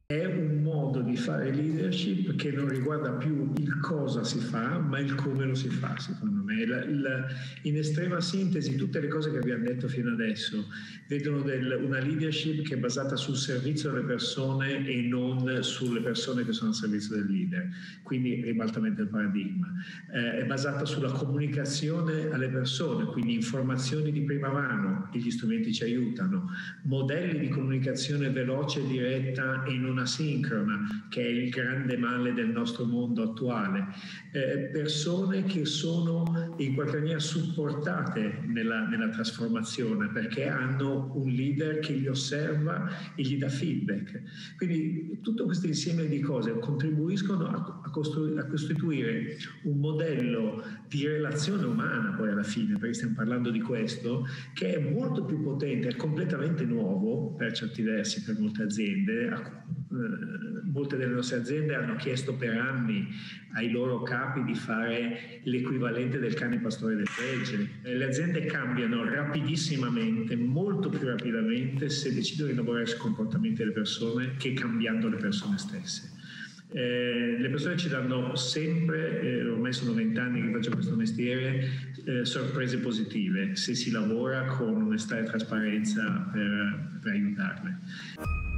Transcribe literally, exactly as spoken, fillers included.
È un modo di fare leadership che non riguarda più il cosa si fa, ma il come lo si fa, secondo me. La, la, in estrema sintesi, tutte le cose che abbiamo detto fino adesso vedono del, una leadership che è basata sul servizio alle persone e non sulle persone che sono al servizio del leader. Quindi ribaltamento del paradigma. Eh, è basata sulla comunicazione alle persone, quindi informazioni di prima mano, e gli strumenti ci aiutano, modelli di comunicazione veloce, diretta e non asincrona, che è il grande male del nostro mondo attuale, eh, persone che sono in qualche maniera supportate nella, nella trasformazione perché hanno un leader che li osserva e gli dà feedback. Quindi tutto questo insieme di cose contribuiscono a, a, costru- a costituire un modello di relazione umana poi alla fine, perché stiamo parlando di questo, che è molto più potente, è completamente nuovo per certi versi per molte aziende. Uh, molte delle nostre aziende hanno chiesto per anni ai loro capi di fare l'equivalente del cane pastore del gregge. Eh, le aziende cambiano rapidissimamente, molto più rapidamente, se decidono di lavorare sui comportamenti delle persone che cambiando le persone stesse. Eh, le persone ci danno sempre, eh, ormai sono vent'anni che faccio questo mestiere, eh, sorprese positive se si lavora con onestà e trasparenza per, per aiutarle.